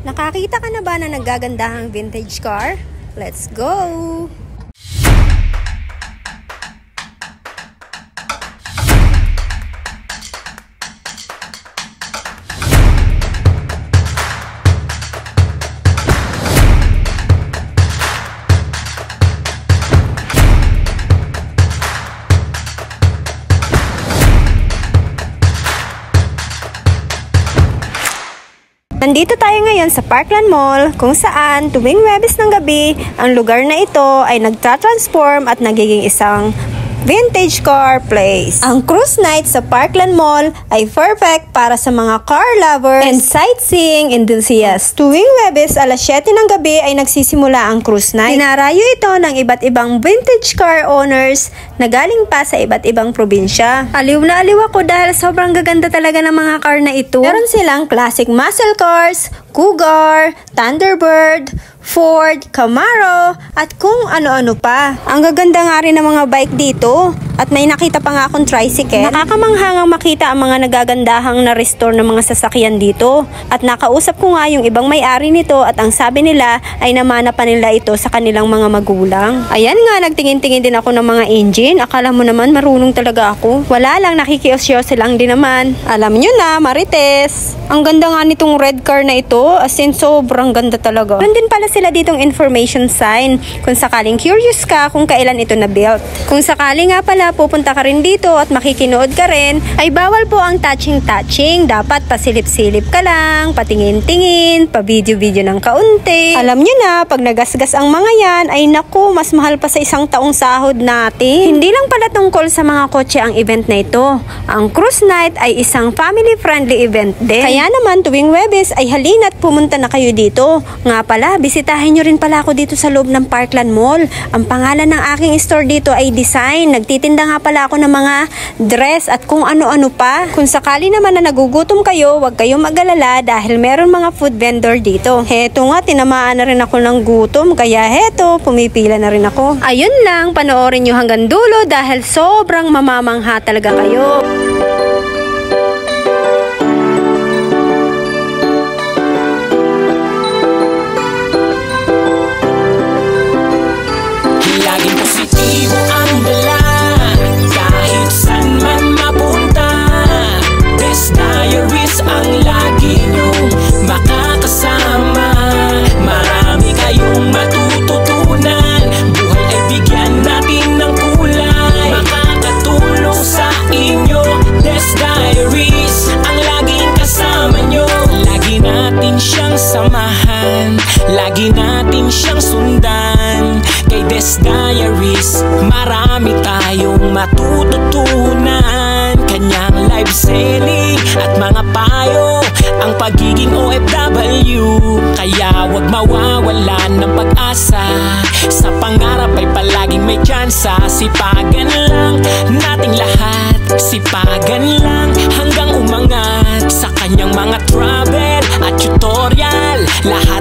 Nakakita ka na ba na naggagandahang vintage car? Let's go! Nandito tayo ngayon sa Parkland Mall kung saan tuwing Huwebes ng gabi, ang lugar na ito ay nagtra-transform at nagiging isang vintage car place. Ang cruise night sa Parkland Mall ay perfect para sa mga car lovers and sightseeing enthusiasts. Tuwing Huwebes, alas 7 ng gabi ay nagsisimula ang cruise night. Dinarayo ito ng iba't ibang vintage car owners na galing pa sa iba't ibang probinsya. Aliw na aliw ako dahil sobrang gaganda talaga ng mga car na ito. Meron silang classic muscle cars, Cougar, Thunderbird, Ford, Camaro, at kung ano-ano pa. Ang gaganda nga rin ng mga bike dito. At may nakita pa nga akong tricycle. Nakakamanghangang makita ang mga nagagandahang na-restore ng mga sasakyan dito. At nakausap ko nga yung ibang may-ari nito at ang sabi nila ay namana pa nila ito sa kanilang mga magulang. Ayan nga, nagtingin-tingin din ako ng mga engine. Akala mo naman marunong talaga ako. Wala lang, nakikiosyoso lang din naman. Alam nyo na, Marites. Ang ganda nga nitong red car na ito. As in, sobrang ganda talaga. Meron din pala sila ditong information sign kung sakaling curious ka kung kailan ito na-built. Kung sakali nga pala pupunta ka rin dito at makikinood ka rin, ay bawal po ang touching-touching. Dapat pasilip-silip ka lang, patingin-tingin, pa-video-video ng kaunti. Alam nyo na, pag nagasgas ang mga yan, ay naku, mas mahal pa sa isang taong sahod natin. Hindi lang pala tungkol sa mga kotse ang event na ito. Ang cruise night ay isang family-friendly event din. Kaya naman, tuwing Huwebes ay halina't pumunta na kayo dito. Nga pala, bisitahin nyo rin pala ako dito sa loob ng Parkland Mall. Ang pangalan ng aking store dito ay Design. Nagtitinda nga pala ako ng mga dress at kung ano-ano pa. Kung sakali naman na nagugutom kayo, huwag kayong mag-alala dahil meron mga food vendor dito. Heto nga, tinamaan na rin ako ng gutom, kaya heto, pumipila na rin ako. Ayun lang, panoorin nyo hanggang dulo dahil sobrang mamamangha talaga kayo. Laging positibo ang dala kahit saan man mapunta. Best Diaries ang lagi nyong makakasama. Marami kayong matututunan. Buhay ay bigyan natin ng kulay. Makakatulong sa inyo. Best Diaries ang laging kasama nyo. Lagi natin siyang samahan, lagi natin siyang sundan. Kay Des Diaries, marami tayong matututunan. Kanyang live selling at mga payo, ang pagiging OFW. Kaya wag mawawalan ng pag-asa. Sa pangarap ay palaging may tsansa. Sipagan lang nating lahat, sipagan lang hanggang umangat. Sa kanyang mga travel at tutorial, lahat